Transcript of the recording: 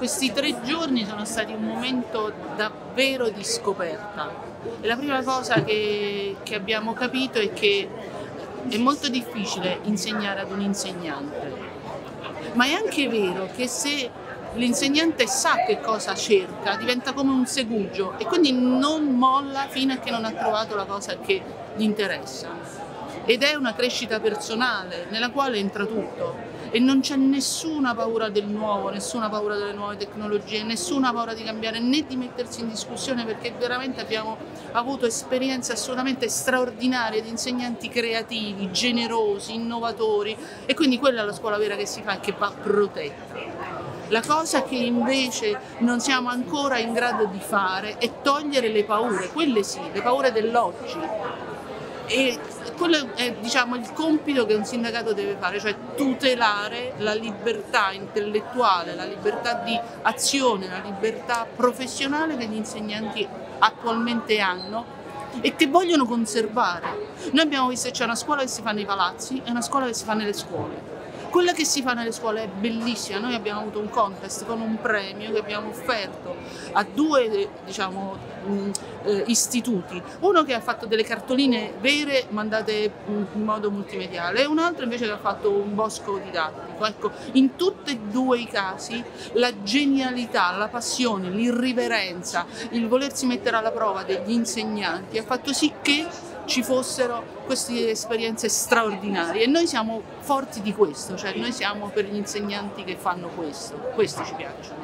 Questi 3 giorni sono stati un momento davvero di scoperta e la prima cosa che abbiamo capito è che è molto difficile insegnare ad un insegnante, ma è anche vero che se l'insegnante sa che cosa cerca diventa come un segugio e quindi non molla fino a che non ha trovato la cosa che gli interessa. Ed è una crescita personale nella quale entra tutto e non c'è nessuna paura del nuovo, nessuna paura delle nuove tecnologie, nessuna paura di cambiare né di mettersi in discussione, perché veramente abbiamo avuto esperienze assolutamente straordinarie di insegnanti creativi, generosi, innovatori, e quindi quella è la scuola vera che si fa e che va protetta. La cosa che invece non siamo ancora in grado di fare è togliere le paure, quelle sì, le paure dell'oggi. E quello è, diciamo, il compito che un sindacato deve fare, cioè tutelare la libertà intellettuale, la libertà di azione, la libertà professionale che gli insegnanti attualmente hanno e che vogliono conservare. Noi abbiamo visto che c'è una scuola che si fa nei palazzi e una scuola che si fa nelle scuole. Quella che si fa nelle scuole è bellissima, noi abbiamo avuto un contest con un premio che abbiamo offerto a 2 istituti, uno che ha fatto delle cartoline vere mandate in modo multimediale e un altro invece che ha fatto un bosco didattico. Ecco, in tutti e 2 i casi la genialità, la passione, l'irriverenza, il volersi mettere alla prova degli insegnanti ha fatto sì che ci fossero queste esperienze straordinarie e noi siamo forti di questo, cioè noi siamo per gli insegnanti che fanno questo ci piace.